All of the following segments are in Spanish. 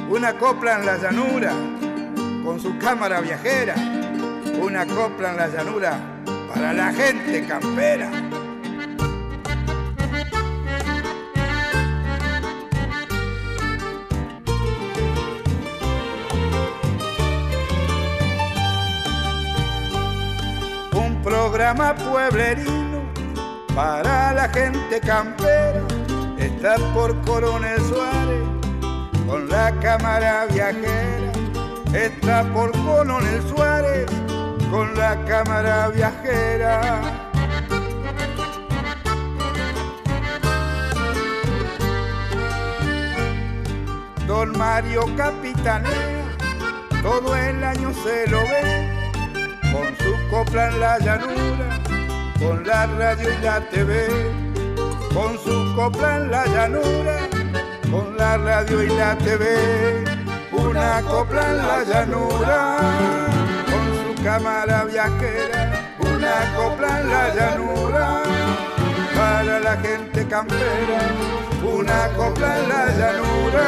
una copla en la llanura, con su cámara viajera, una copla en la llanura para la gente campera. Un programa pueblerino para la gente campera, está por Coronel Suárez con la cámara viajera, está por Coronel Suárez con la cámara viajera. Don Mario capitanea, todo el año se lo ve, con su copla en la llanura, con la radio y la TV, con su copla en la llanura, con la radio y la TV, una copla en la llanura, con su cámara viajera, una copla en la llanura, para la gente campera, una copla en la llanura,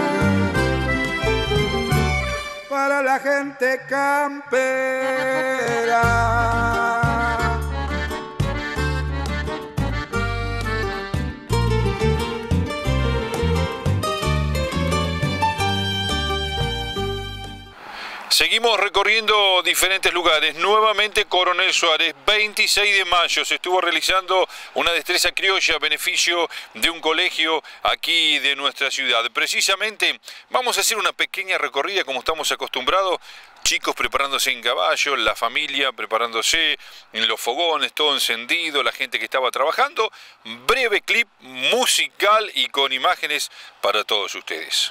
para la gente campera. Seguimos recorriendo diferentes lugares. Nuevamente Coronel Suárez, 26 de mayo, se estuvo realizando una destreza criolla a beneficio de un colegio aquí de nuestra ciudad. Precisamente vamos a hacer una pequeña recorrida como estamos acostumbrados. Chicos preparándose en caballo, la familia preparándose en los fogones, todo encendido, la gente que estaba trabajando. Breve clip musical y con imágenes para todos ustedes.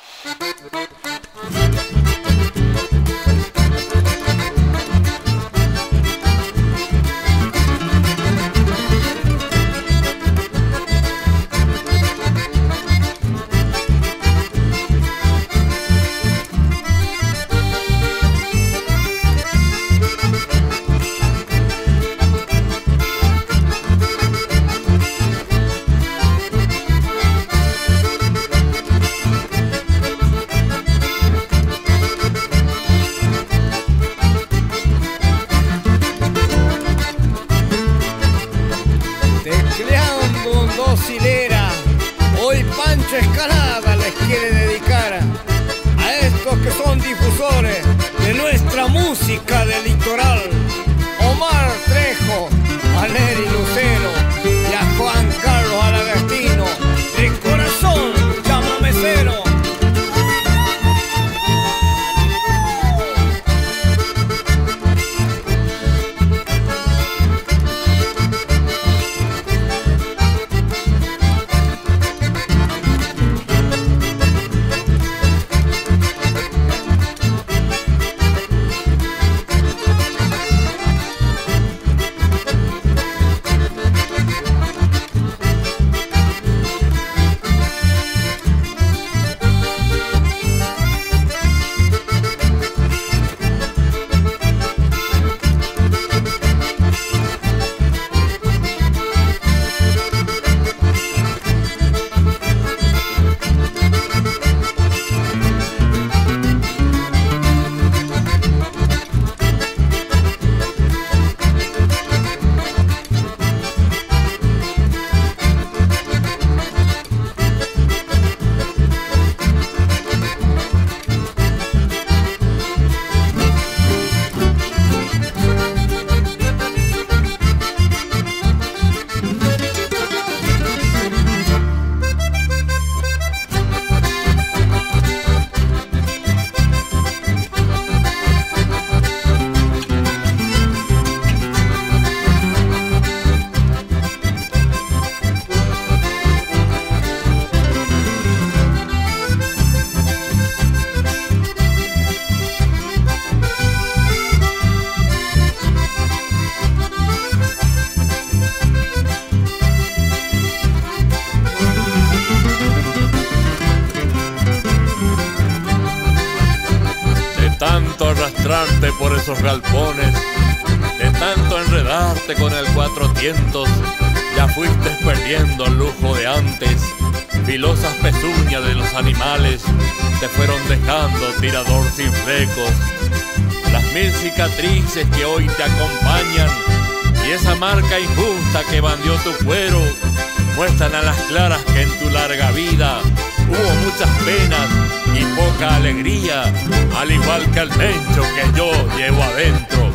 Escalada les quiere dedicar a estos que son difusores de nuestra música del litoral: Omar Trejo, a Neri Lucero y a Juan Carlos Agostino. De corazón, llámame cero. arrastrarte por esos galpones, de tanto enredarte con el 400, ya fuiste perdiendo el lujo de antes. filosas pezuñas de los animales te fueron dejando tirador sin flecos. Las 1000 cicatrices que hoy te acompañan y esa marca injusta que bandió tu cuero muestran a las claras que en tu larga vida hubo muchas penas y poca alegría, al igual que el mencho que yo llevo adentro.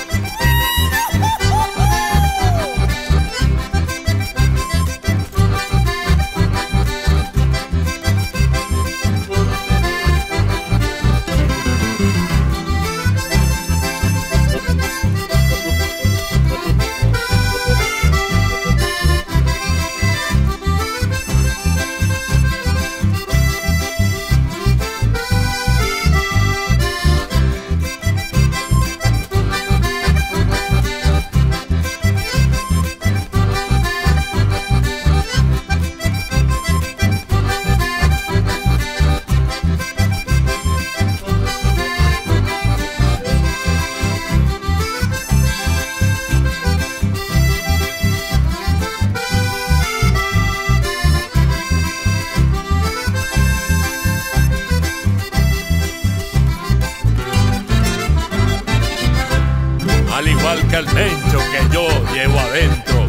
Al igual que el mencho que yo llevo adentro.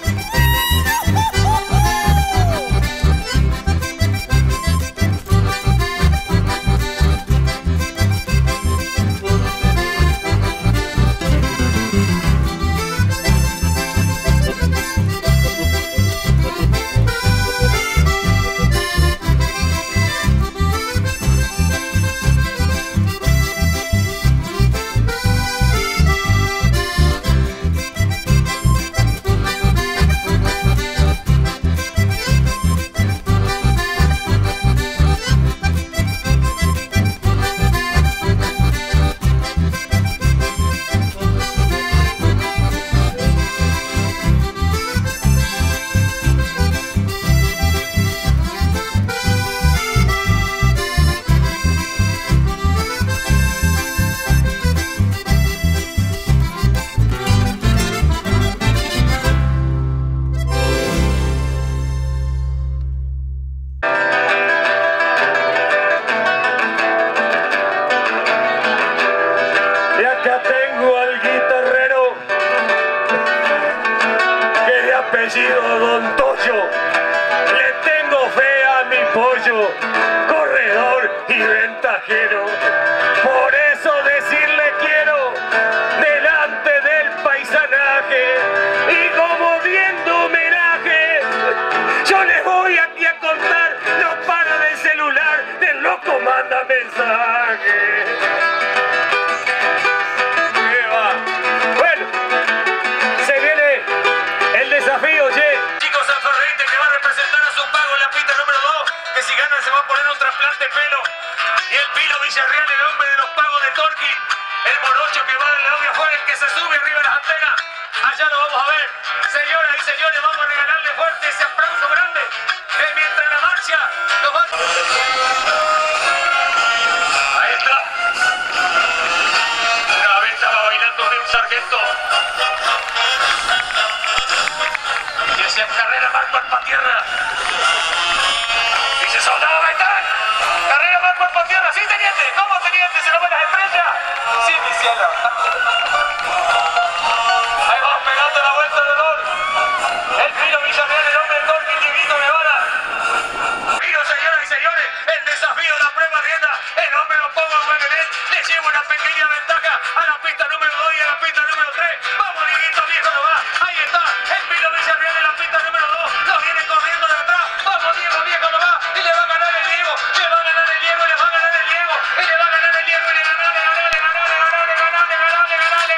Don Toyo, le tengo fe a mi pollo, corredor y ventajero. Por eso decirle quiero delante del paisanaje y como viendo homenaje, yo les voy aquí a contar, no para del celular, del loco manda mensaje. Si gana se va a poner un trasplante de pelo. Y el Pilo Villarreal, el hombre de los pagos de Torquín, el morocho que va de la novia afuera, el que se sube arriba de las antenas. Allá lo vamos a ver. Señoras y señores, vamos a regalarle fuerte ese aplauso grande. Mientras la marcha nos va... Ahí está. Una vez estaba bailando de un sargento. Y decía, carrera mal para tierra. Dice, soldado Gaitán, carrera mal cuerpo a tierra. Sí, teniente, ¿cómo teniente? ¿Se lo ven las estrellas? Sí, mi cielo. Ahí vamos pegando la vuelta de honor. El Pilo Villarreal, el hombre del Torque, el Dieguito Guevara. Pilo, señoras y señores, el desafío de la prueba rienda. El hombre lo pongo a Guanelet, le lleva una pequeña ventaja a la pista número 2 y a la pista número 3. Vamos, Dieguito, viejo, no va. Ahí está, el Pilo Villarreal en la pista número 2. Lo viene corriendo de atrás. Vamos, Diego, viejo, no va. Y le va a ganar el Diego, le va a ganar el Diego, le va a ganar el Diego, y le va a ganar el Diego, y le ganó, le ganó, le ganó, le ganó, le ganó, le ganó, le ganó,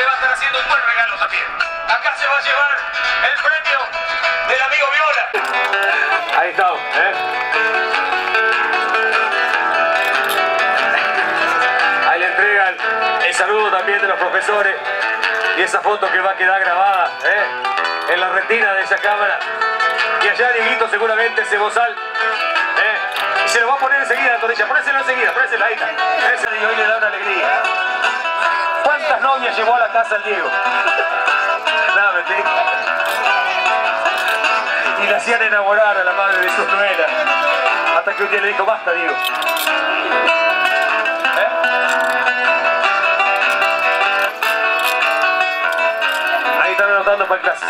le va a estar haciendo un buen regalo también. Acá se va a llevar el premio del amigo Viola. Ahí estamos, Ahí le entregan el saludo también de los profesores y esa foto que va a quedar grabada en la retina de esa cámara. Y allá Dieguito seguramente ese bozal. Y se lo va a poner enseguida la torrilla. Ponéselo enseguida, ponéselo, ahí está. Ese de hoy le da una alegría. ¿Cuántas novias llevó a la casa el Diego? Nada, mentira. Y le hacían enamorar a la madre de sus nueras. Hasta que un día le dijo, basta, Diego. Ahí están anotando para clases.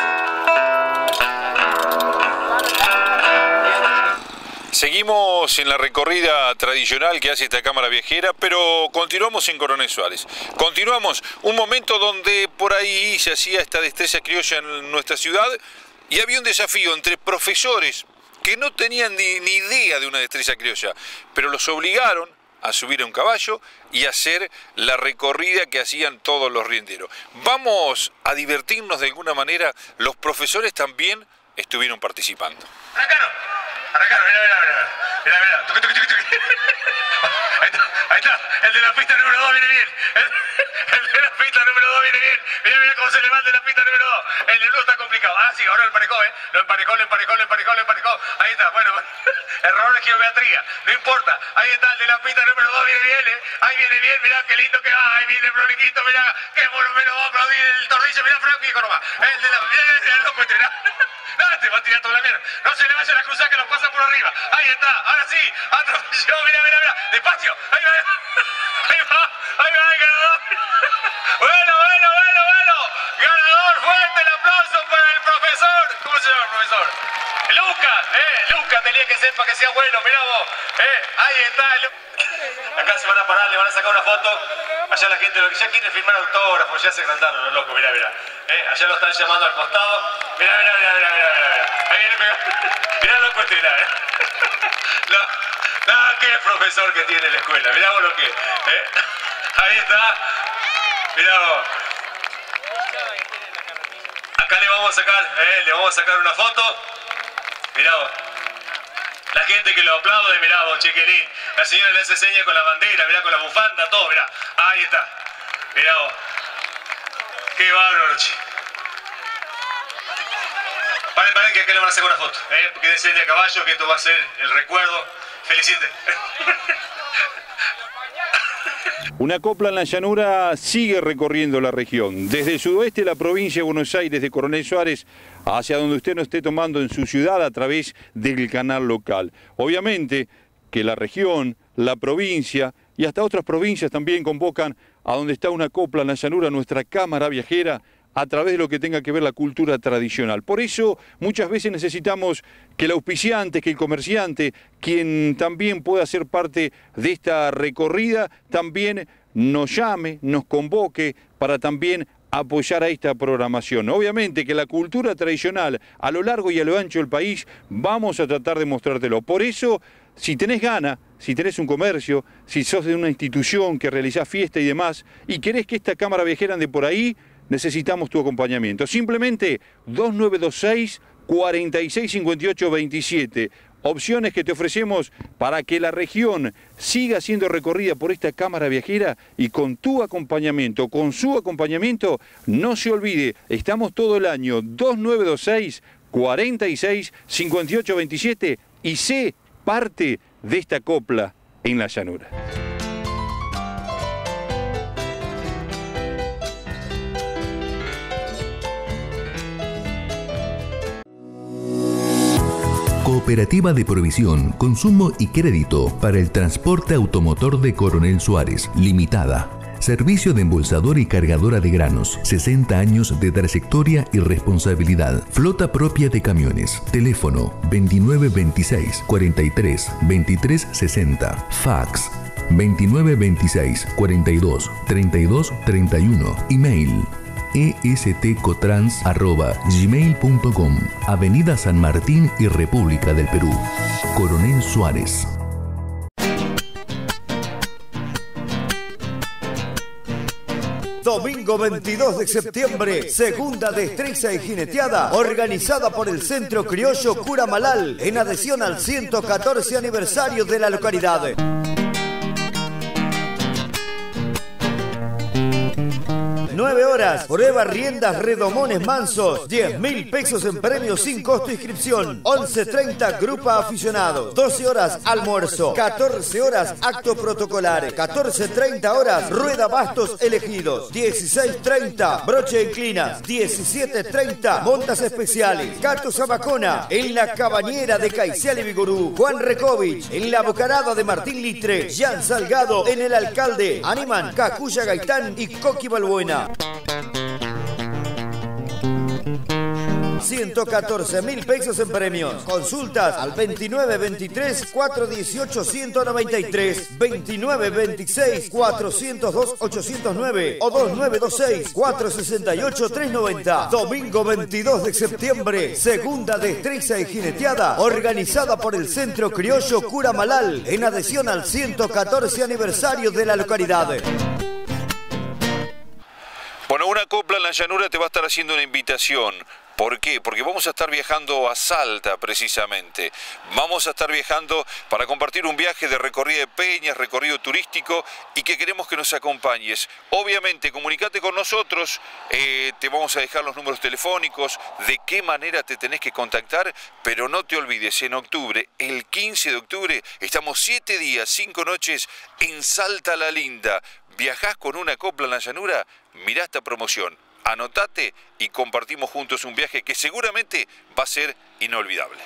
Seguimos en la recorrida tradicional que hace esta cámara viajera, pero continuamos en Coronel Suárez. Continuamos un momento donde por ahí se hacía esta destreza criolla en nuestra ciudad y había un desafío entre profesores que no tenían ni idea de una destreza criolla, pero los obligaron a subir a un caballo y hacer la recorrida que hacían todos los rienderos. Vamos a divertirnos de alguna manera, los profesores también estuvieron participando. Arrancaron, mirá. Tuc. Ahí está, el de la pista número 2 viene bien. El de la pista número 2 viene bien. Mirá cómo se levanta en la pista número 2. El de luz está complicado. Ah, sí, ahora lo emparejó, Lo emparejó. Ahí está, bueno. Error de geometría, no importa. Ahí está, el de la pista número 2 viene bien, Ahí viene bien, mirá qué lindo que va. Ahí viene Floriquito, mirá. Qué volumen va a aplaudir el tornillo. Mirá, Franco, nomás. El de la... Mirá, loco, no, te va a tirar toda la mierda. No se le vayan a cruzar que los pasa por arriba. Ahí está, ahora sí. Atropelló, mirá. Despacio. Ahí va el ganador. Bueno. Ganador, fuerte el aplauso para el profesor. ¿Cómo se llama el profesor? Lucas tenía que ser para que sea bueno, mirá vos. Ahí está. Acá se van a parar, le van a sacar una foto. Allá la gente lo que ya quiere firmar autógrafos, ya se agrandaron los locos, mirá. Allá lo están llamando al costado. Mirá. Ahí viene pegado. Mirá loco este, qué profesor que tiene la escuela. Mirá vos lo que Ahí está. Mirá vos. Acá le vamos a sacar una foto. Mirá vos. La gente que lo aplaude, mirá vos, chiquilín. La señora le hace seña con la bandera, mirá, con la bufanda, todo, mirá. Ahí está. Mirá vos. Qué bárbaro, che. Paren, que acá le van a sacar una foto. Quédense de a caballo, que esto va a ser el recuerdo. Felicite. Una copla en la llanura sigue recorriendo la región, desde el sudoeste de la provincia de Buenos Aires, de Coronel Suárez, hacia donde usted nos esté tomando en su ciudad a través del canal local. Obviamente que la región, la provincia y hasta otras provincias también convocan a donde está una copla en la llanura, nuestra cámara viajera, a través de lo que tenga que ver la cultura tradicional. Por eso muchas veces necesitamos que el auspiciante, que el comerciante, quien también pueda ser parte de esta recorrida, también nos llame, nos convoque para también apoyar a esta programación. Obviamente que la cultura tradicional a lo largo y a lo ancho del país vamos a tratar de mostrártelo. Por eso, si tenés ganas, si tenés un comercio, si sos de una institución que realizás fiesta y demás, y querés que esta cámara viajera ande por ahí, necesitamos tu acompañamiento. Simplemente 2926 4658 27. Opciones que te ofrecemos para que la región siga siendo recorrida por esta cámara viajera y con tu acompañamiento, con su acompañamiento, no se olvide, estamos todo el año 2926 46 58 27 y sé parte de esta copla en la llanura. Cooperativa de Provisión, Consumo y Crédito para el Transporte Automotor de Coronel Suárez, Limitada. Servicio de embolsadora y cargadora de granos. 60 años de trayectoria y responsabilidad. Flota propia de camiones. Teléfono 2926 43 23 60. Fax 2926 42 32 31. Email estcotrans@gmail.com. Avenida San Martín y República del Perú. Coronel Suárez. Domingo 22 de septiembre, segunda destreza y jineteada, organizada por el Centro Criollo Cura Malal, en adhesión al 114 aniversario de la localidad. 9 horas, prueba riendas redomones mansos, 10.000 pesos en premios sin costo de inscripción, 11:30 grupa aficionados, 12 horas almuerzo, 14 horas acto protocolar, 14:30 horas rueda bastos elegidos, 16:30 broche inclinas, 17:30 montas especiales, Cato Zabacona en la Cabañera de Caiceal y Vigorú, Juan Recovich en la Bocarada de Martín Litre, Jan Salgado en el Alcalde, animan Cacuya Gaitán y Coqui Balbuena. 114.000 pesos en premios. Consultas al 2923-418-193, 2926-402-809 o 2926-468-390. Domingo 22 de septiembre, segunda destreza y jineteada, organizada por el Centro Criollo Cura Malal, en adhesión al 114 aniversario de la localidad. Bueno, una copla en la llanura te va a estar haciendo una invitación. ¿Por qué? Porque vamos a estar viajando a Salta, precisamente. Vamos a estar viajando para compartir un viaje de recorrida de peñas, recorrido turístico, y que queremos que nos acompañes. Obviamente, comunicate con nosotros, te vamos a dejar los números telefónicos, de qué manera te tenés que contactar, pero no te olvides, en octubre, el 15 de octubre, estamos 7 días, 5 noches en Salta la Linda. ¿Viajás con una copla en la llanura? Mirá esta promoción. Anotate y compartimos juntos un viaje que seguramente va a ser inolvidable.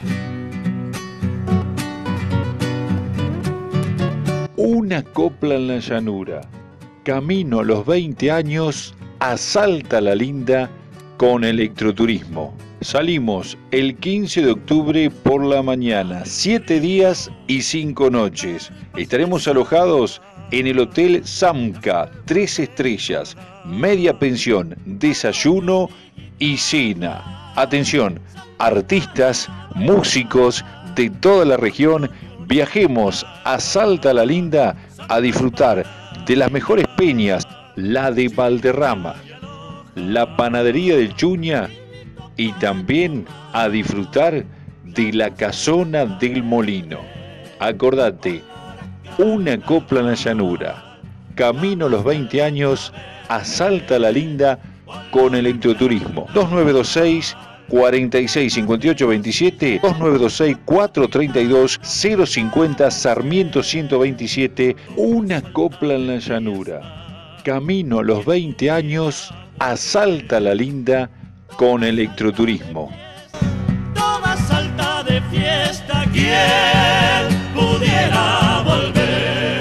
Una copla en la llanura. Camino a los 20 años a Salta la Linda con electroturismo. Salimos el 15 de octubre por la mañana, 7 días y 5 noches. Estaremos alojados en el Hotel Samca, 3 estrellas, media pensión, desayuno y cena. Atención, artistas, músicos de toda la región, viajemos a Salta la Linda a disfrutar de las mejores peñas, la de Valderrama, la panadería del Chuña y también a disfrutar de la casona del Molino. Acordate, una copla en la llanura, camino a los 20 años a Salta la Linda con electroturismo. 2926 46 58 27, 2926 432 050, Sarmiento 127. Una copla en la llanura, camino a los 20 años a Salta la Linda con electroturismo. Toda Salta de fiesta, ¿quién pudiera volver?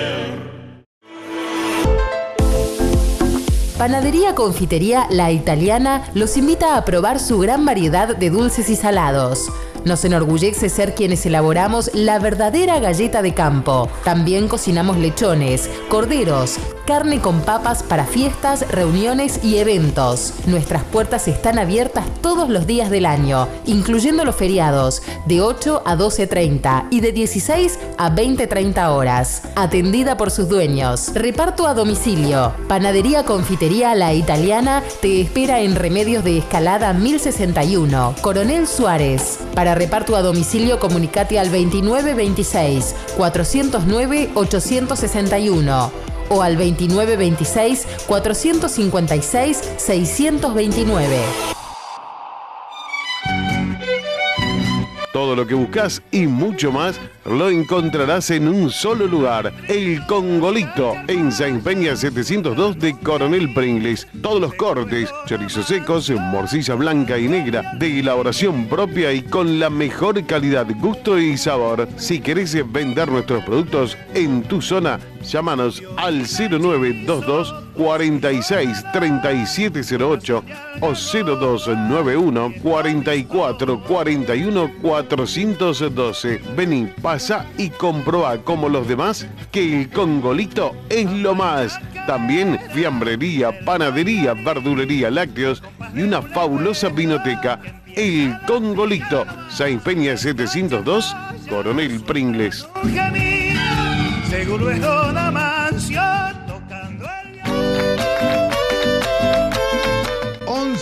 Panadería Confitería La Italiana los invita a probar su gran variedad de dulces y salados. Nos enorgullece ser quienes elaboramos la verdadera galleta de campo. También cocinamos lechones, corderos, carne con papas para fiestas, reuniones y eventos. Nuestras puertas están abiertas todos los días del año, incluyendo los feriados, de 8 a 12:30 y de 16 a 20:30 horas. Atendida por sus dueños. Reparto a domicilio. Panadería Confitería La Italiana te espera en Remedios de Escalada 1061, Coronel Suárez. Para reparto a domicilio, comunicate al 2926 409 861 o al 2926 456 629. Todo lo que buscas y mucho más lo encontrarás en un solo lugar. El Congolito, en Sáenz Peña 702 de Coronel Pringles. Todos los cortes, chorizos secos, morcilla blanca y negra, de elaboración propia y con la mejor calidad, gusto y sabor. Si querés vender nuestros productos en tu zona, llámanos al 0922 46 3708 o 0291 44 41 412. Vení, pasa y comprobá como los demás que el Congolito es lo más. También fiambrería, panadería, verdulería, lácteos y una fabulosa vinoteca. El Congolito, Sáenz Peña 702, Coronel Pringles. Seguro es Don Amancio tocando el...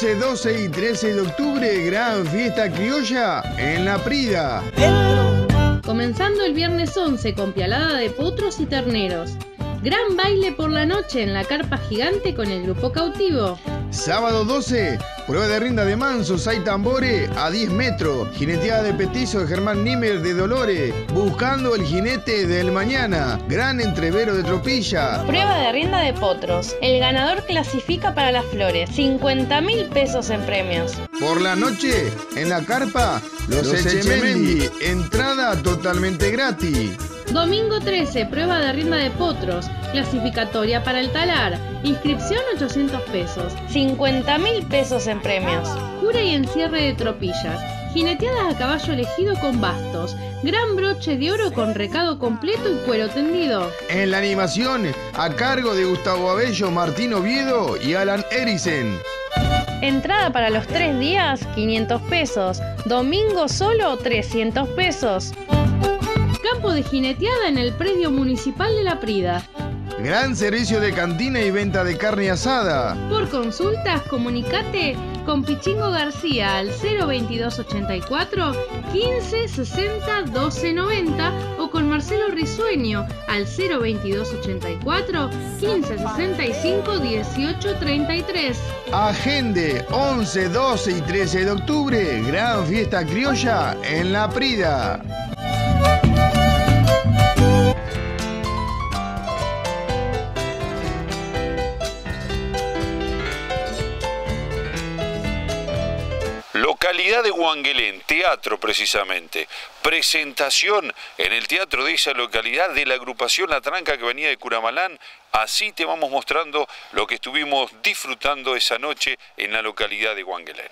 11, 12 y 13 de octubre, gran fiesta criolla en La Prida. Comenzando el viernes 11 con pialada de potros y terneros. Gran baile por la noche en la carpa gigante con el grupo cautivo. Sábado 12, prueba de rinda de mansos, hay tambores a 10 metros. Jineteada de petizo de Germán Nímer de Dolores. Buscando el jinete del mañana. Gran entrevero de tropilla. Prueba de rienda de potros. El ganador clasifica para las flores. 50.000 pesos en premios. Por la noche, en la carpa, los Echemendi. Entrada totalmente gratis. Domingo 13, prueba de rienda de potros. Clasificatoria para el talar. Inscripción 800 pesos. 50.000 pesos en premios. Cura y encierre de tropillas. Jineteadas a caballo elegido con bastos. Gran broche de oro con recado completo y cuero tendido. En la animación, a cargo de Gustavo Abello, Martín Oviedo y Alan Eriksen. Entrada para los 3 días, 500 pesos. Domingo solo, 300 pesos. Campo de jineteada en el predio municipal de La Prida. Gran servicio de cantina y venta de carne asada. Por consultas, comunicate con Pichingo García al 02284 1560 1290 o con Marcelo Risueño al 02284 1565 1833. Agende 11, 12 y 13 de octubre, gran fiesta criolla en La Prida. Localidad de Huanguelén, teatro precisamente. Presentación en el teatro de esa localidad de la agrupación La Tranca que venía de Curamalán. Así te vamos mostrando lo que estuvimos disfrutando esa noche en la localidad de Huanguelén.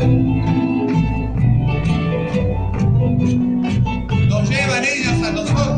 Nos llevan ellas a nosotros.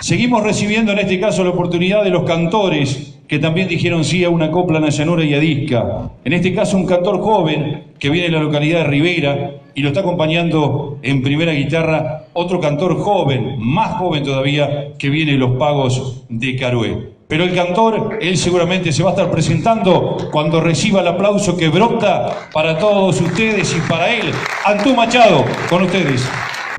Seguimos recibiendo en este caso la oportunidad de los cantores que también dijeron sí a una copla, a la llanura y a disca. En este caso un cantor joven que viene de la localidad de Rivera y lo está acompañando en primera guitarra otro cantor joven, más joven todavía, que viene de Los Pagos de Carué. Pero el cantor, él seguramente se va a estar presentando cuando reciba el aplauso que brota para todos ustedes y para él. Antú Machado, con ustedes.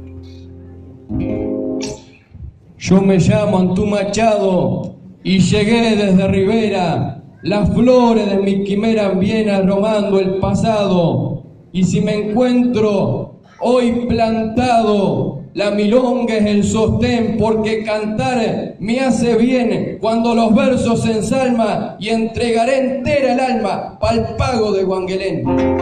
Yo me llamo Antú Machado y llegué desde Rivera. Las flores de mi quimera vienen aromando el pasado. Y si me encuentro hoy plantado, la milonga es el sostén, porque cantar me hace bien cuando los versos se ensalman, y entregaré entera el alma pa'l pago de Guanguelén.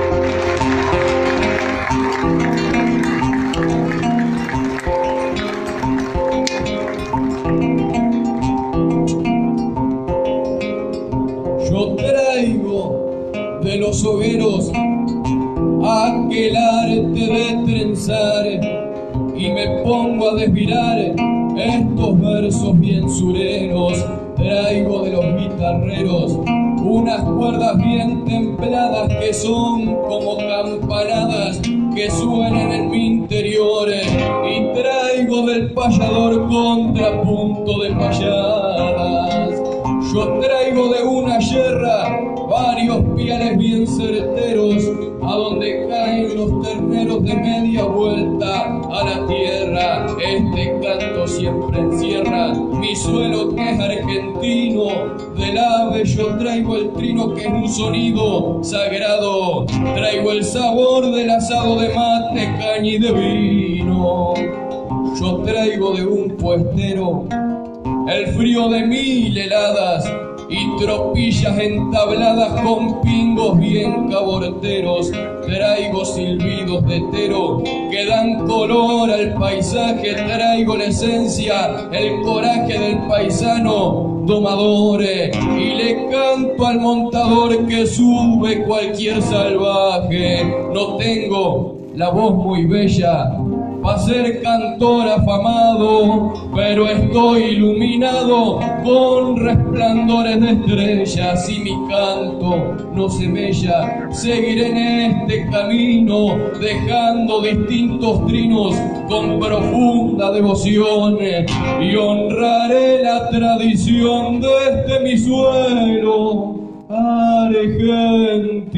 Yo traigo de los hogueros aquel arte de trenzar y me pongo a desvirar estos versos bien sureros. Traigo de los guitarreros unas cuerdas bien templadas que son como campanadas que suenan en mi interior, y traigo del payador contrapunto de payadas. Yo traigo de una yerra varios piales bien certeros, a donde caen los terneros de media vuelta a la tierra. Este canto siempre encierra mi suelo que es argentino. Del ave yo traigo el trino que es un sonido sagrado. Traigo el sabor del asado de mate, caña y de vino. Yo traigo de un puestero el frío de 1000 heladas y tropillas entabladas con pingos bien caborteros. Traigo silbidos de tero que dan color al paisaje. Traigo la esencia, el coraje del paisano domador, y le canto al montador que sube cualquier salvaje. No tengo la voz muy bella para ser cantor afamado, pero estoy iluminado con resplandores de estrellas, y mi canto no se mella. Seguiré en este camino dejando distintos trinos con profunda devoción, y honraré la tradición de este mi suelo argentino.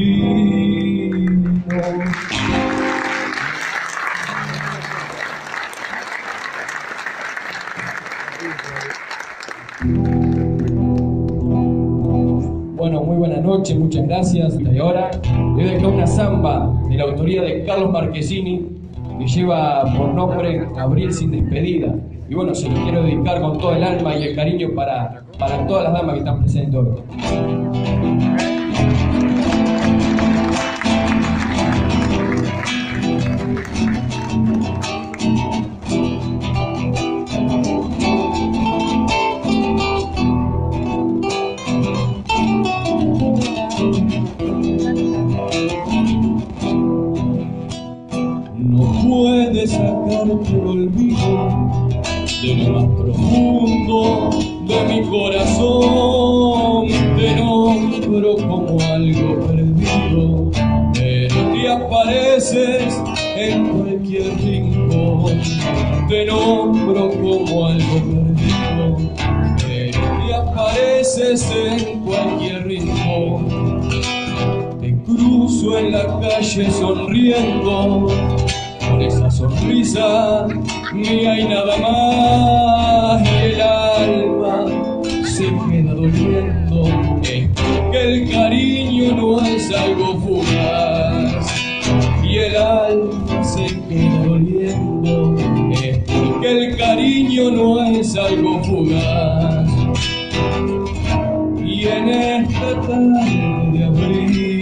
Bueno, muy buenas noches, muchas gracias. Y ahora le voy a dejar una samba de la autoría de Carlos Marchesini que lleva por nombre Abril sin despedida. Y bueno, se lo quiero dedicar con todo el alma y el cariño para todas las damas que están presentes hoy. Sacarte el olvido de lo más profundo de mi corazón. Te nombro como algo perdido, pero te apareces en cualquier rincón. Te nombro como algo perdido, pero te apareces en cualquier rincón. Te cruzo en la calle sonriendo, con esa sonrisa mía y nada más. El alma se queda doliendo, es porque el cariño no es algo fugaz. Y el alma se queda doliendo, es porque el cariño no es algo fugaz. Y en esta tarde de abril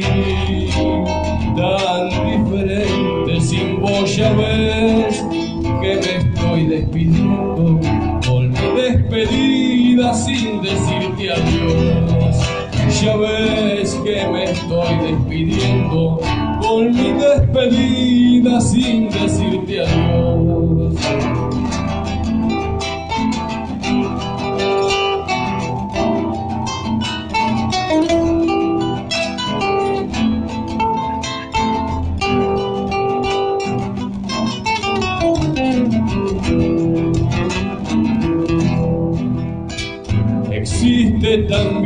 tan diferente, sin vos ya ves que me estoy despidiendo, con mi despedida sin decirte adiós. Ya ves que me estoy despidiendo, con mi despedida sin decirte adiós.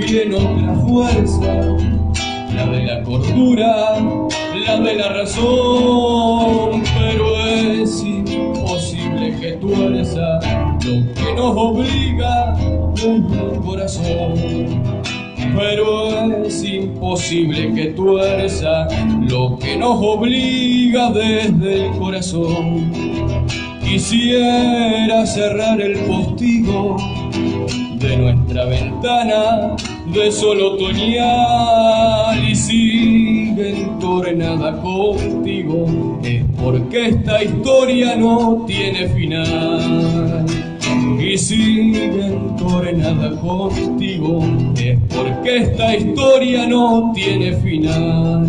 tiene otra fuerza, la de la cordura, la de la razón, pero es imposible que tuerza lo que nos obliga desde el corazón. Pero es imposible que tuerza lo que nos obliga desde el corazón. Quisiera cerrar el postigo de nuestra ventana de sol otoñal y sigue entornada contigo, es porque esta historia no tiene final. Y sigue entornada contigo, es porque esta historia no tiene final.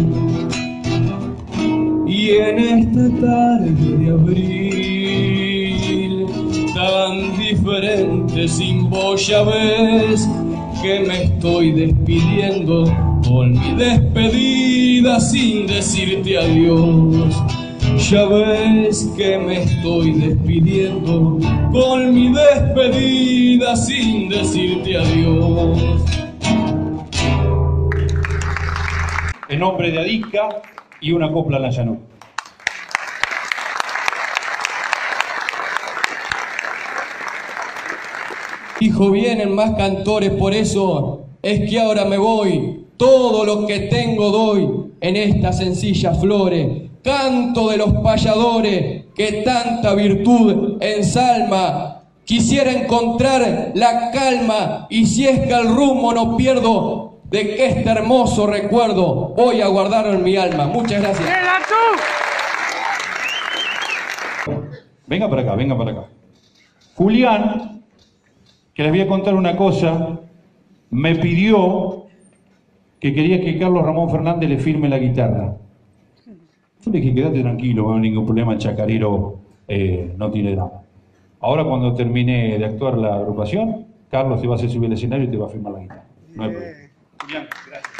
Y en esta tarde de abril, tan diferente sin vos, ya ves que me estoy despidiendo con mi despedida sin decirte adiós. Ya ves que me estoy despidiendo con mi despedida sin decirte adiós. En nombre de Adisca y una copla a la llanura. Hijo, vienen más cantores, por eso es que ahora me voy. Todo lo que tengo doy en estas sencillas flores. Canto de los payadores que tanta virtud ensalma. Quisiera encontrar la calma y si es que el rumbo no pierdo de que este hermoso recuerdo voy a guardarlo en mi alma. Muchas gracias. Venga para acá, venga para acá. Julián, que les voy a contar una cosa, me pidió que quería que Carlos Ramón Fernández le firme la guitarra. Yo le dije, quédate tranquilo, no hay ningún problema, el chacarero no tiene drama. Ahora cuando termine de actuar la agrupación, Carlos te va a hacer subir al escenario y te va a firmar la guitarra. No hay problema. Julián, gracias.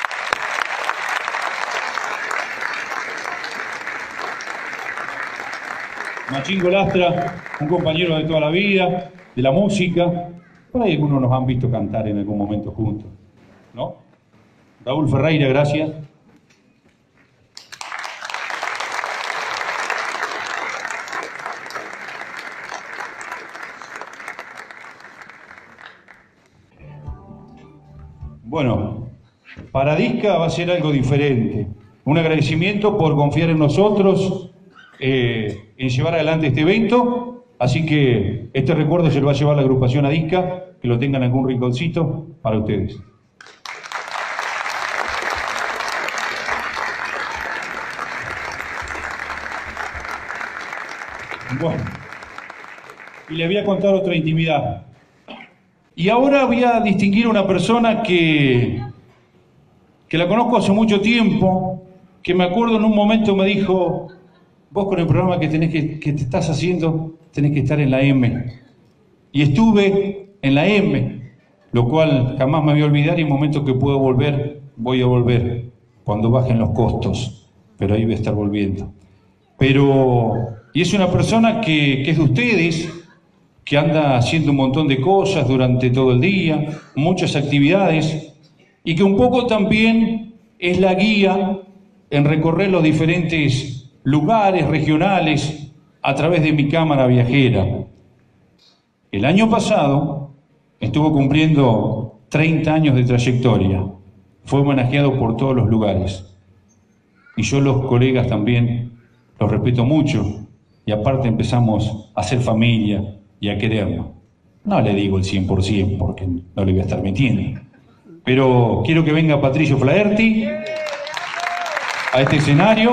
Machingo Lastra, un compañero de toda la vida, de la música. Por ahí algunos nos han visto cantar en algún momento juntos, ¿no? Raúl Ferreira, gracias. Bueno, para Adisca va a ser algo diferente. Un agradecimiento por confiar en nosotros, en llevar adelante este evento. Así que este recuerdo se lo va a llevar la agrupación Adisca, que lo tengan en algún rinconcito para ustedes. Bueno, y les voy a contar otra intimidad. Y ahora voy a distinguir a una persona que la conozco hace mucho tiempo, que me acuerdo en un momento me dijo, vos con el programa que te estás haciendo, tenés que estar en la M. Y estuve en la M, lo cual jamás me voy a olvidar y en el momento que puedo volver, voy a volver, cuando bajen los costos, pero ahí voy a estar volviendo. Y es una persona que es de ustedes, que anda haciendo un montón de cosas durante todo el día, muchas actividades, y que un poco también es la guía en recorrer los diferentes lugares regionales a través de mi cámara viajera. El año pasado estuvo cumpliendo 30 años de trayectoria, fue homenajeado por todos los lugares, y yo los colegas también los respeto mucho, y aparte empezamos a hacer familia y a querernos. No le digo el 100% porque no le voy a estar mintiendo. Pero quiero que venga Patricio Flaherty a este escenario.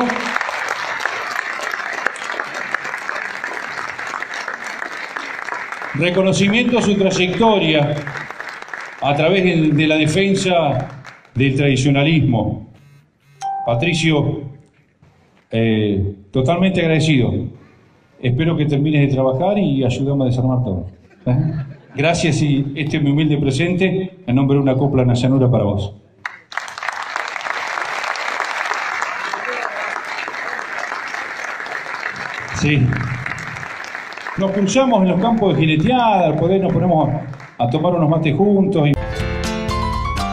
Reconocimiento a su trayectoria a través de la defensa del tradicionalismo. Patricio, totalmente agradecido. Espero que termines de trabajar y ayúdame a desarmar todo. Gracias y este es mi humilde presente en nombre de una copla en la llanura para vos. Sí. Nos cruzamos en los campos de jineteada, al poder nos ponemos a tomar unos mates juntos.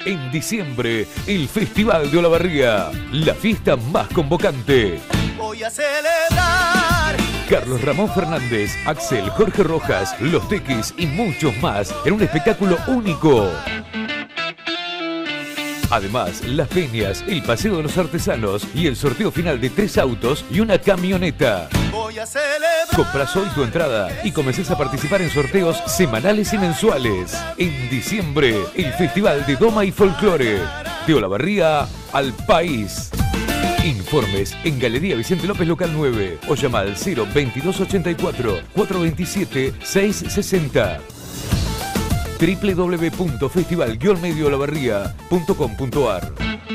En diciembre, el Festival de Olavarría, la fiesta más convocante. Voy a celebrar. Carlos Ramón Fernández, Axel, Jorge Rojas, Los Tequis y muchos más en un espectáculo único. Además, las peñas, el paseo de los artesanos y el sorteo final de 3 autos y una camioneta. Voy a celebrar. Compras hoy tu entrada y comencés a participar en sorteos semanales y mensuales. En diciembre, el Festival de Doma y Folclore. De Olavarría al país. Informes en Galería Vicente López Local 9 o llama al 02284 427 660. www.festival-medioolavarría.com.ar.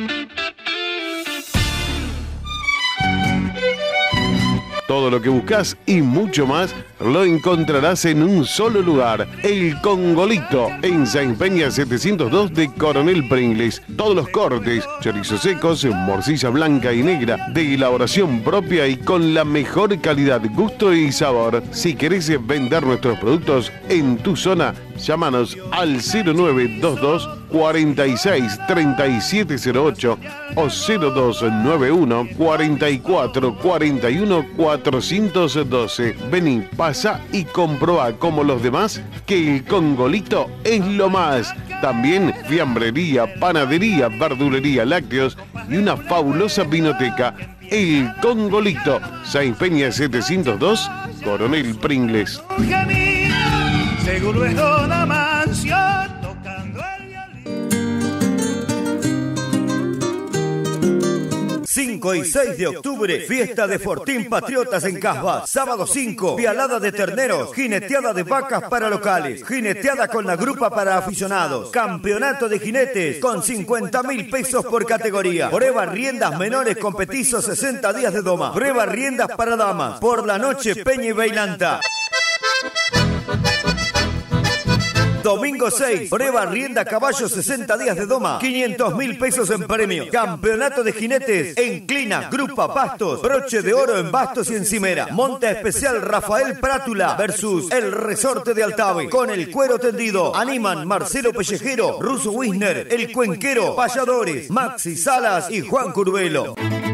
Todo lo que buscas y mucho más lo encontrarás en un solo lugar. El Congolito, en Sáenz Peña 702 de Coronel Pringles. Todos los cortes, chorizos secos, morcilla blanca y negra, de elaboración propia y con la mejor calidad, gusto y sabor. Si querés vender nuestros productos en tu zona, llámanos al 0922 46 3708 o 0291 44 41 412. Vení, pasa y comprobá como los demás que el Congolito es lo más. También fiambrería, panadería, verdulería, lácteos y una fabulosa vinoteca. El Congolito, Sáenz Peña 702, Coronel Pringles. Seguro es Don Amancio tocando el violín. 5 y 6 de octubre, fiesta de Fortín Patriotas en Casbah. Sábado 5, vialada de terneros, jineteada de vacas para locales, jineteada con la grupa para aficionados, campeonato de jinetes con 50.000 pesos por categoría, prueba riendas menores con petizo 60 días de doma, prueba riendas para damas, por la noche Peña y Bailanta. Domingo 6, prueba rienda caballo 60 días de doma, 500.000 pesos en premio. Campeonato de jinetes en Clina, Grupa Bastos, broche de oro en Bastos y encimera. Monta especial Rafael Prátula versus el Resorte de Altave. Con el cuero tendido, animan Marcelo Pellejero, Russo Wisner, El Cuenquero, Payadores, Maxi Salas y Juan Curvelo.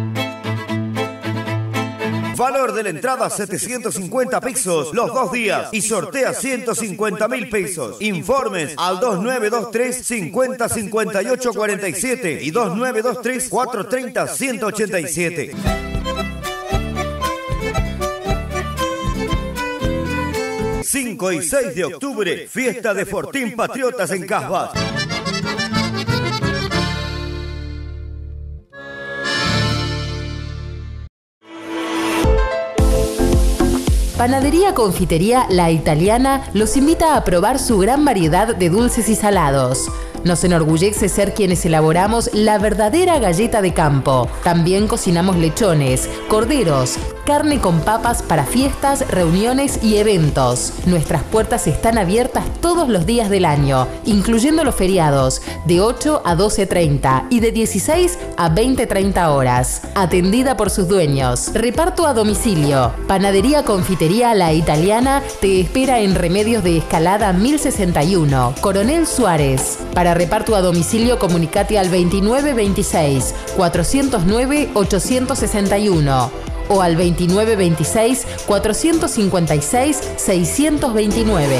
Valor de la entrada 750 pesos los 2 días y sortea 150.000 pesos. Informes al 2923 50 58 47 y 2923 430 187. El 5 y 6 de octubre, fiesta de Fortín Patriotas en Casbah. Panadería Confitería La Italiana los invita a probar su gran variedad de dulces y salados. Nos enorgullece ser quienes elaboramos la verdadera galleta de campo. También cocinamos lechones, corderos, carne con papas para fiestas, reuniones y eventos. Nuestras puertas están abiertas todos los días del año, incluyendo los feriados, de 8 a 12:30 y de 16 a 20:30 horas. Atendida por sus dueños. Reparto a domicilio. Panadería Confitería La Italiana te espera en Remedios de Escalada 1061, Coronel Suárez. Para reparto a domicilio, comunicate al 2926 409 861 o al 2926 456 629.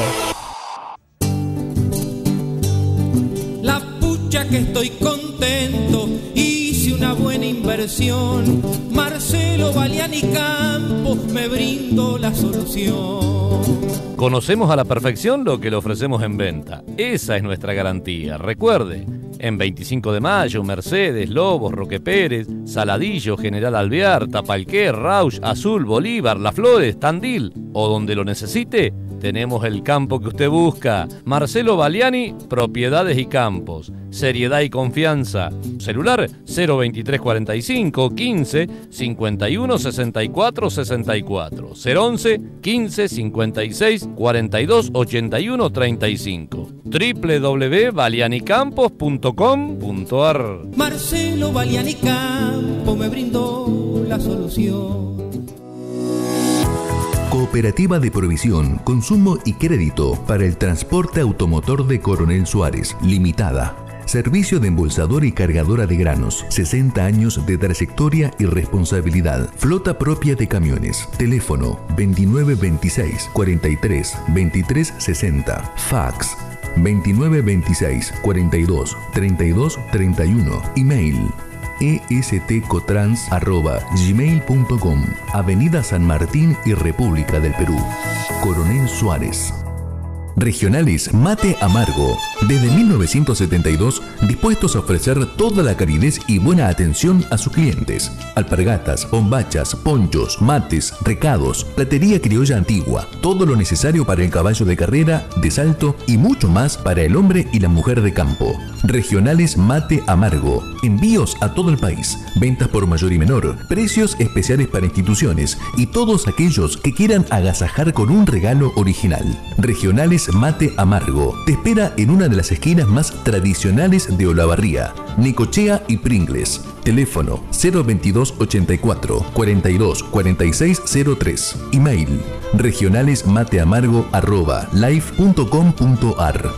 La pucha que estoy contento, hice una buena inversión. Marcelo Baliani Campos me brindó la solución. Conocemos a la perfección lo que le ofrecemos en venta. Esa es nuestra garantía. Recuerde, en 25 de Mayo, Mercedes, Lobos, Roque Pérez, Saladillo, General Alvear, Tapalqué, Rauch, Azul, Bolívar, Las Flores, Tandil o donde lo necesite, tenemos el campo que usted busca. Marcelo Baliani, Propiedades y Campos. Seriedad y confianza. Celular 02345 15 51 64 64 011 15 56 42 81 35 www.balianicampos.com.ar. Marcelo Baliani Campos me brindó la solución. Cooperativa de Provisión, Consumo y Crédito para el Transporte Automotor de Coronel Suárez, Limitada. Servicio de embolsador y cargadora de granos. 60 años de trayectoria y responsabilidad. Flota propia de camiones. Teléfono 2926 43 23 60. Fax 2926 42 32 31. Email estcotrans@gmail.com. Avenida San Martín y República del Perú. Coronel Suárez. Regionales Mate Amargo. Desde 1972, dispuestos a ofrecer toda la calidez y buena atención a sus clientes. Alpargatas, bombachas, ponchos, mates, recados, platería criolla antigua, todo lo necesario para el caballo de carrera, de salto y mucho más para el hombre y la mujer de campo. Regionales Mate Amargo. Envíos a todo el país. Ventas por mayor y menor. Precios especiales para instituciones y todos aquellos que quieran agasajar con un regalo original. Regionales Mate Amargo. Te espera en una de las esquinas más tradicionales de Olavarría, Necochea y Pringles. Teléfono 022 84 42 46 03. Email regionalesmateamargo@live.com.ar.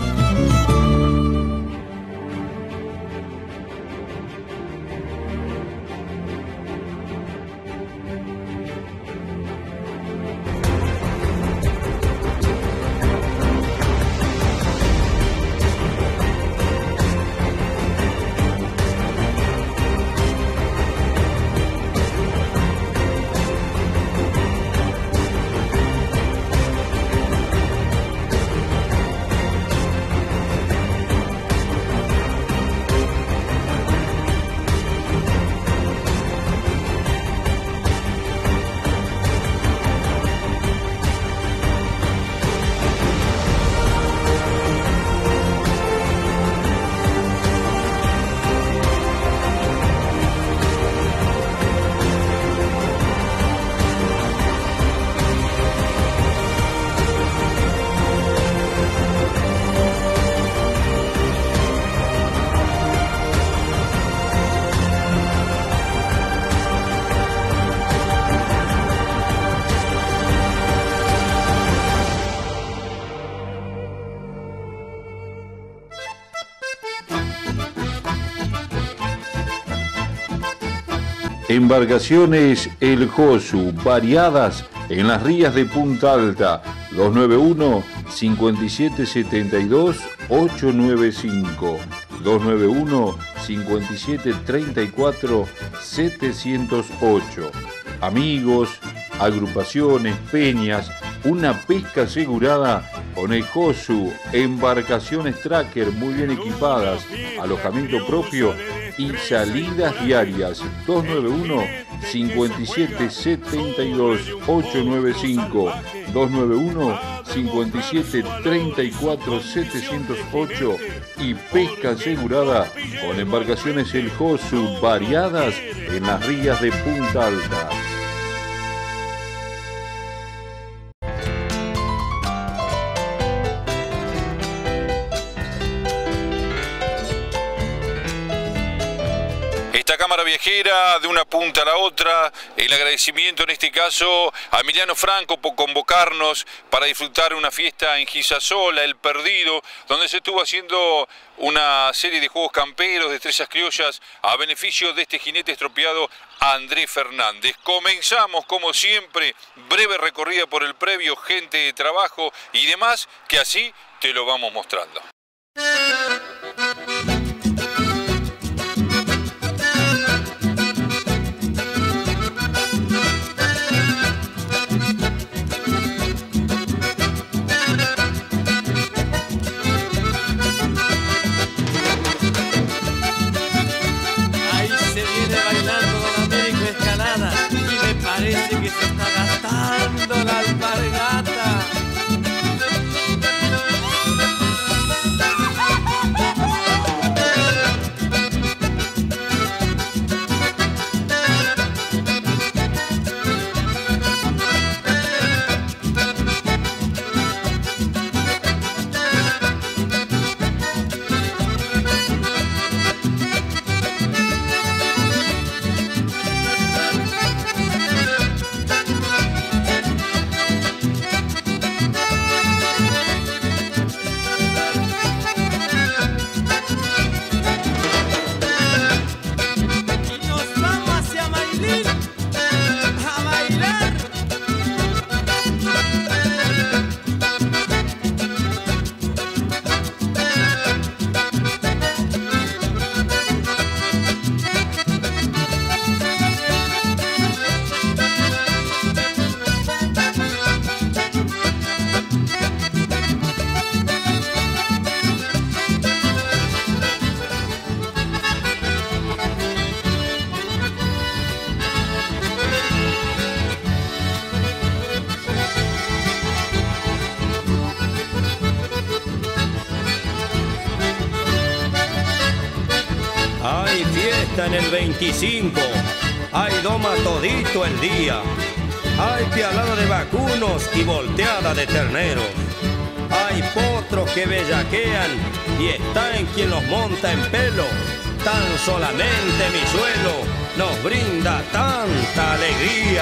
Embarcaciones El Josu, variadas en las rías de Punta Alta, 291-5772-895, 291-5734-708. Amigos, agrupaciones, peñas, una pesca asegurada con El Josu, embarcaciones tracker muy bien equipadas, alojamiento propio y salidas diarias. 291-5772-895, 291-5734-708 y pesca asegurada con embarcaciones El Josu, variadas en las rías de Punta Alta. Cámara viajera de una punta a la otra, el agradecimiento en este caso a Emiliano Franco por convocarnos para disfrutar una fiesta en Gisasola, El Perdido, donde se estuvo haciendo una serie de juegos camperos, destrezas criollas, a beneficio de este jinete estropeado Andrés Fernández. Comenzamos como siempre, breve recorrida por el previo, gente de trabajo y demás, que así te lo vamos mostrando. Parece que se está gastando la alpargata. Hay fiesta en el 25, hay doma todito el día, hay pialada de vacunos y volteada de terneros. Hay potros que bellaquean y está en quien los monta en pelo. Tan solamente mi suelo nos brinda tanta alegría.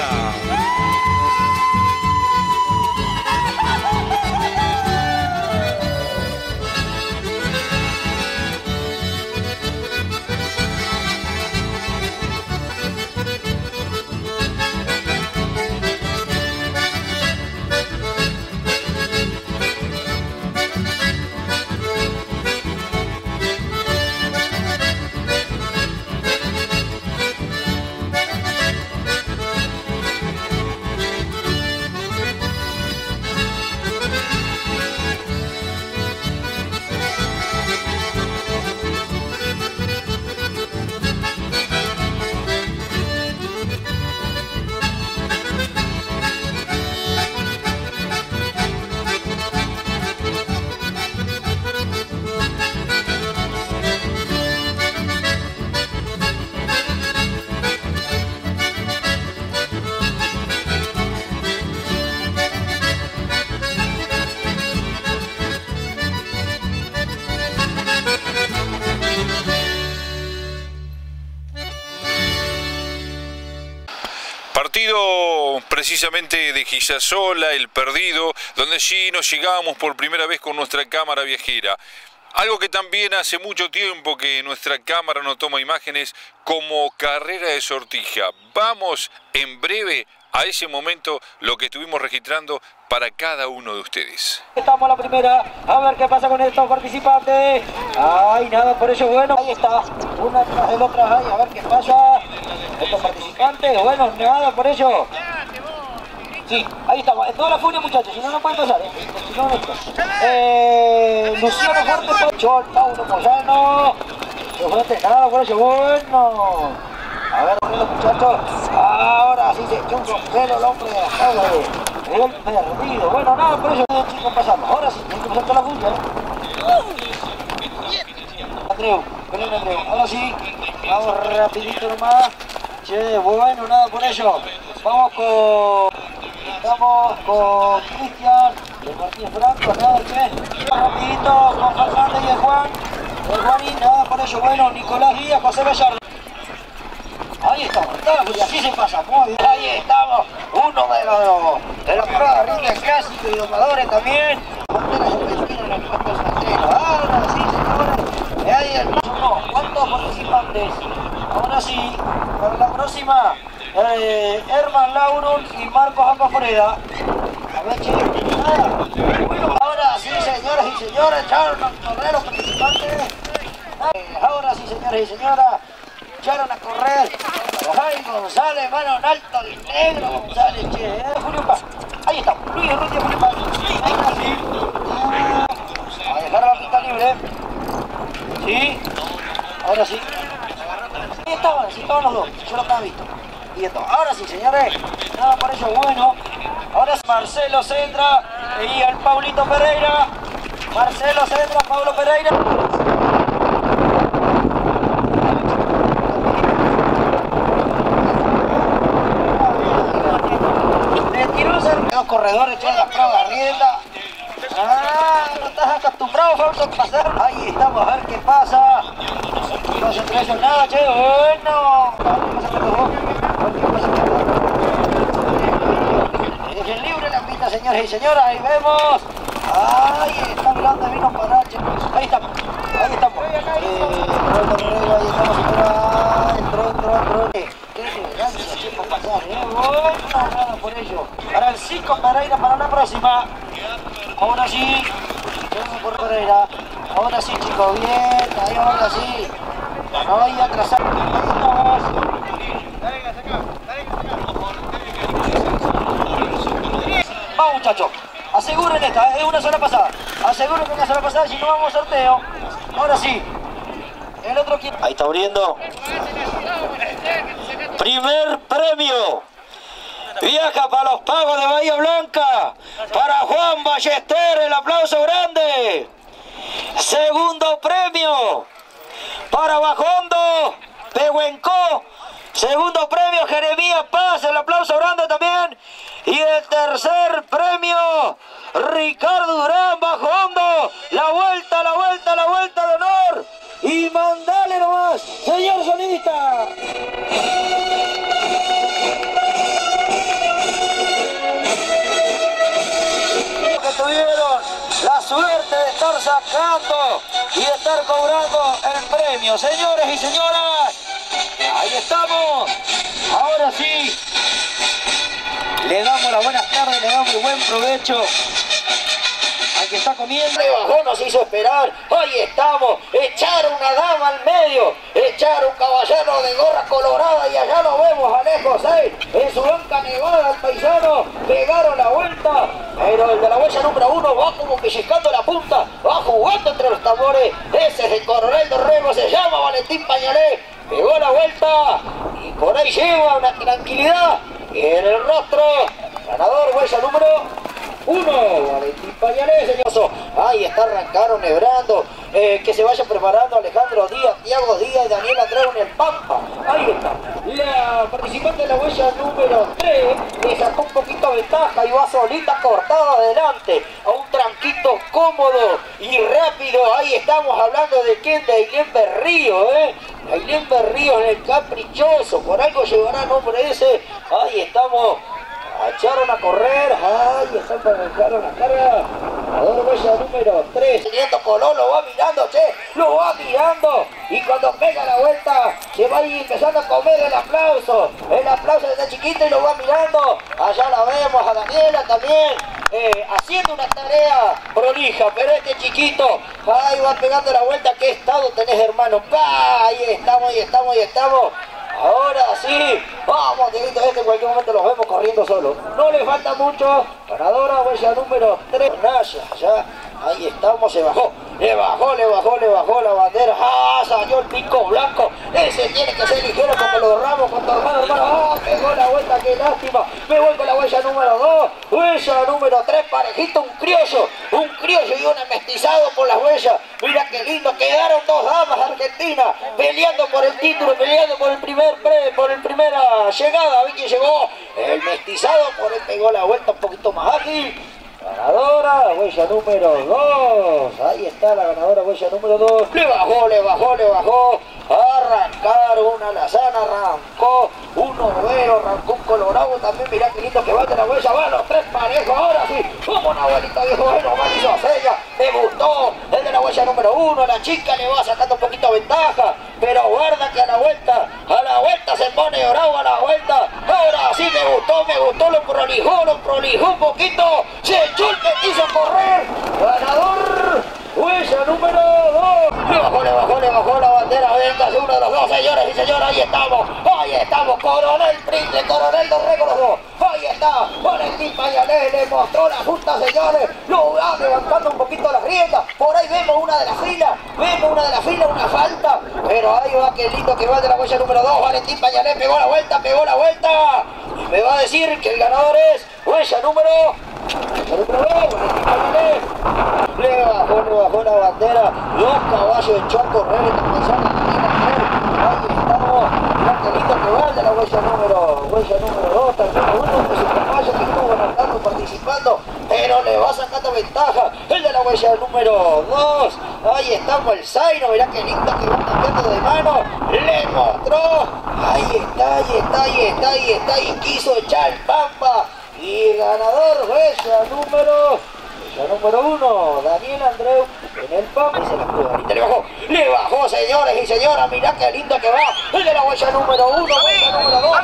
Precisamente de Gisasola, El Perdido, donde allí nos llegamos por primera vez con nuestra cámara viajera. Algo que también hace mucho tiempo que nuestra cámara no toma imágenes como Carrera de Sortija. Vamos en breve a ese momento, lo que estuvimos registrando para cada uno de ustedes. Estamos a la primera, a ver qué pasa con estos participantes. Ay, nada, por ello bueno, ahí está, una tras de la otra, ay, a ver qué pasa. Estos participantes, bueno, nada, por ello. Sí, ahí estamos, en toda la furia muchachos, si no, no pueden pasar, si no, no. Luciano Fuerte, Chol, Paulo Moyano, los Fuertes, nada, por ello, bueno. A ver, los muchachos, ahora sí se echó un sombrero el hombre de la jaula El Perdido. Bueno, nada, por eso chicos pasamos. Ahora sí, hay que pasar toda la furia, Andreu, Belén Andreu. Ahora sí, vamos rapidito nomás. Che, bueno, nada, por ello. Vamos con Cristian, el Martín Franco, nada, che. Rapidito con Fernández y el Juan. El Juanín, nada, por ello, bueno, Nicolás Díaz, José Gallardo. Ahí estamos, y así se pasa, muy bien, ahí estamos, uno de los pruebas de rindes clásicos y domadores también. Ahora sí, señores, ahí el uno, ¿cuántos participantes? Ahora sí, para la próxima, Herman Laurun y Marcos Acaforeda. A ver, che, bueno, ahora sí, señoras y señores, echaron a correr los participantes. Ahora sí, señores y señoras. Echaron a correr Jaime González, mano en alto, el negro González, che, Julio Paz. Ahí está, Luis Urrutia, Julio Paz. Ahí está, sí. A dejar la pista libre. Sí, ahora sí. Ahí estaban los dos, yo lo había visto. Y esto, ahora sí, señores, nada por ello bueno. Ahora es Marcelo Sendra y el Paulito Pereira. Marcelo Sendra, Paulo Pereira. Los corredores echan las pruebas de rienda. No estás acostumbrado, Fausto, a pasar. Ahí estamos, a ver qué pasa. No se trae nada, che, bueno. Dejen libre la pista, señores y señoras, ahí vemos. Ahí está Miranda, vino para che. Ahí estamos, ahí estamos. Ahí estamos, entró. Qué elegancia, che, por pasar, bueno, nada por ello. Para el 5 Pereira para la próxima. Ahora sí, vamos por Pereira. Ahora sí, chicos, bien, ahí ahora sí. No hay atrasar. Vamos, muchachos, aseguren esta, es una sola pasada. Aseguren que es una sola pasada, si no vamos a sorteo. Ahora sí. El otro quien. Ahí está abriendo. Primer premio. Viaja para los pagos de Bahía Blanca. Para Juan Ballester, el aplauso grande. Segundo premio. Para Bajondo. Pehuenco. Segundo premio, Jeremías Paz, el aplauso grande también. Y el tercer premio, Ricardo Durán, Bajo Hondo. La vuelta de honor. Y mandale nomás, señor sonidista. Que tuvieron la suerte de estar sacando y de estar cobrando el premio. Señores y señoras, ahí estamos. Ahora sí, le damos las buenas tardes, le damos el buen provecho al que está comiendo. Le bajó, nos hizo esperar. Ahí estamos. Echaron una dama al medio. Echaron un caballero de gorra colorada y allá lo vemos a lejos, en su banca nevada el paisano. Pegaron la vuelta, pero el de la huella número 1 va como pellizcando la punta, va jugando entre los tambores. Ese es el Coronel Dorrego, se llama Valentín Pañalé. Pegó la vuelta y por ahí lleva una tranquilidad en el rostro. Ganador, huella número 1, Valentín Pañalé, señor. Ahí está, arrancaron nebrando. Que se vaya preparando Alejandro Díaz, Tiago Díaz y Daniel Andreu en el Pampa. Ahí está. La participante de la huella número 3 le sacó un poquito de ventaja y va solita cortada adelante a un tranquito cómodo y rápido. Ahí estamos hablando de quién, de Ailén Berrío, Ailén Berrío en el caprichoso. Por algo llevará nombre ese. Ahí estamos. Echaron a correr, ahí están para dejaron la carga. Ganador huella número 3. Teniendo Colón, lo va mirando, lo va mirando. Y cuando pega la vuelta, se va a ir empezando a comer el aplauso. El aplauso desde chiquito y lo va mirando. Allá la vemos a Daniela también, haciendo una tarea prolija. Pero este chiquito, ahí va pegando la vuelta. ¿Qué estado tenés, hermano? Ahí estamos. Ahora sí, vamos, Dieguito, en cualquier momento los vemos corriendo solo. No le falta mucho. Ganadora, huella número 3. Naya, ya, ahí estamos, se bajó. Le bajó la bandera. Salió el pico blanco. Ese tiene que ser ligero porque lo derramos con tu hermano. Pegó la vuelta, qué lástima. Me voy con la huella número 2. Huella número 3, parejito, un criollo y un amestizado por las huellas. Mira qué lindo, quedaron dos damas argentinas peleando por el título, peleando por el primera llegada. ¿Ven quién llegó? El mestizado, por él pegó la vuelta un poquito más ágil. Ganadora, huella número 2. Ahí está la ganadora, huella número 2. Le bajó. Arrancaron una alazana, arrancó un overo, arrancó un colorado también. Mirá qué lindo que va de la huella. Van los tres parejos, ahora sí. Como una abuelita viejo, bueno, hizo seña. Me gustó el de la huella número 1. La chica le va sacando un poquito ventaja, pero guarda que a la vuelta se pone bravo a la vuelta. Ahora sí me gustó, lo prolijó un poquito. Se echó el que quiso correr. Ganador, huella número 2. Le bajó la bandera. Venga, uno de los dos, señores y señoras. Ahí estamos, Coronel Pringle, Coronel Dorrego, los dos. Ahí está, Valentín Pañalé le mostró la justa, señores. Lo va levantando un poquito las riendas. Por ahí vemos una de las filas, una falta. Pero ahí va, qué lindo que va de la huella número 2. Valentín Pañalé pegó la vuelta. Y me va a decir que el ganador es huella número 2, Valentín Pañalé. Le bajó la bandera. Los caballos echó a correr y empezaron a ahí estamos. Mirá qué lindo que va de la huella número 2. También uno de sus caballos que estuvo ganando, participando, pero le va sacando ventaja. El de la huella número 2. Ahí estamos, el Zaino. Mirá qué lindo que va cambiando de mano. Le mostró. Ahí está. Y quiso echar el Pampa. Y ganador, huella número 1, Daniel Andreu en el Pampa. Y se la pudo ahorita, le bajó, señores y señoras. Mirá qué lindo que va el de la huella número 1, huella número 2.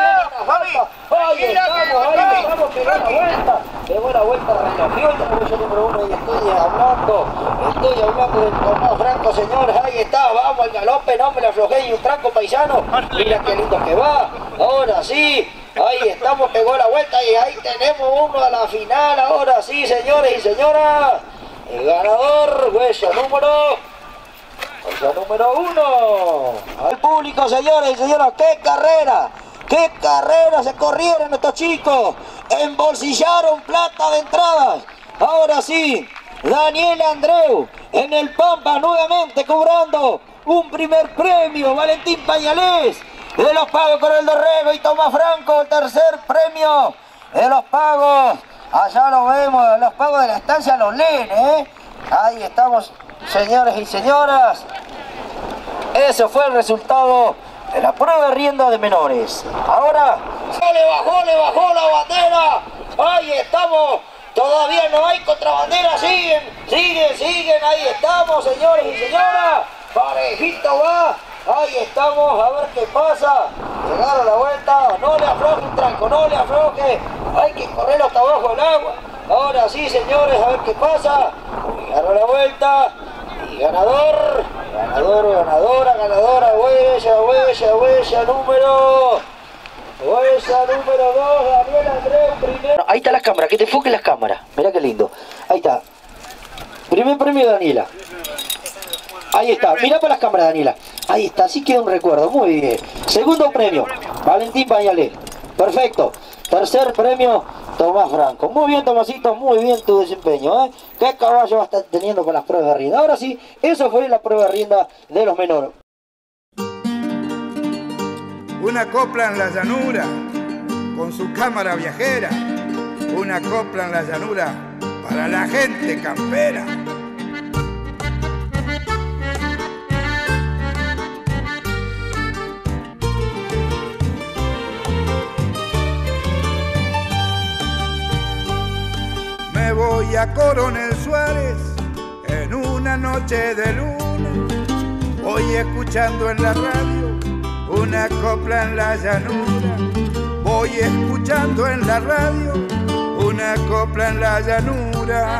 Ahí estamos, pegó la vuelta, recogió el de la huella número 1. Y estoy hablando del torneo franco, señores. Ahí está, vamos al galope, no me la aflojé, y un tranco paisano. Mira qué lindo que va. Ahora sí. Ahí estamos, pegó la vuelta y ahí tenemos uno a la final. Ahora sí, señores y señoras. El ganador, huella número 1. Al público, señores y señoras, qué carrera se corrieron estos chicos. Embolsillaron plata de entradas. Ahora sí, Daniel Andreu en el Pampa nuevamente cobrando un primer premio, Valentín Pañalés, de los Pagos Coronel Dorrego y Tomás Franco, el tercer premio de los Pagos. Allá lo vemos, los Pagos de la estancia Los leen, Ahí estamos, señores y señoras. Ese fue el resultado de la prueba de rienda de menores. Ahora, le bajó la bandera. Ahí estamos. Todavía no hay contrabandera. Siguen. Ahí estamos, señores y señoras. Parejito va. Ahí estamos, a ver qué pasa. Llegaron la vuelta. No le afloje un tranco, no le afloje. Hay que correr hasta abajo del agua. Ahora sí, señores, a ver qué pasa. Llegaron la vuelta. Y ganadora, huella número 2, Daniel Andreu, primero. Ahí está las cámaras, que te enfoquen las cámaras. Mirá qué lindo. Ahí está. Primer premio de Daniela. Ahí está, mirá para las cámaras, Daniela. Ahí está, así queda un recuerdo, muy bien. Segundo premio, Valentín Pañalés. Perfecto. Tercer premio, Tomás Franco. Muy bien, Tomasito, muy bien tu desempeño, ¿Qué caballo va a estar teniendo con las pruebas de rienda? Ahora sí, eso fue la prueba de rienda de los menores. Una copla en la llanura, con su cámara viajera. Una copla en la llanura, para la gente campera. Me voy a Coronel Suárez en una noche de luna. Voy escuchando en la radio una copla en la llanura. Voy escuchando en la radio una copla en la llanura.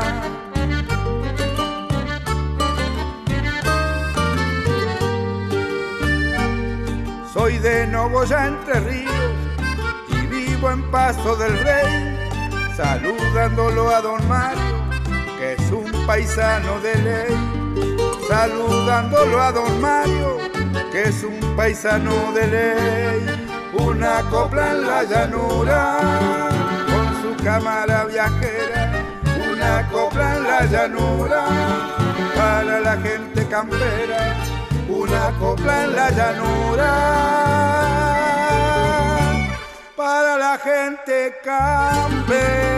Soy de Nogoyá, Entre Ríos, y vivo en Paso del Rey, saludándolo a don Mario, que es un paisano de ley. Saludándolo a don Mario, que es un paisano de ley. Una copla en la llanura, con su cámara viajera. Una copla en la llanura, para la gente campera. Una copla en la llanura, para la gente campera.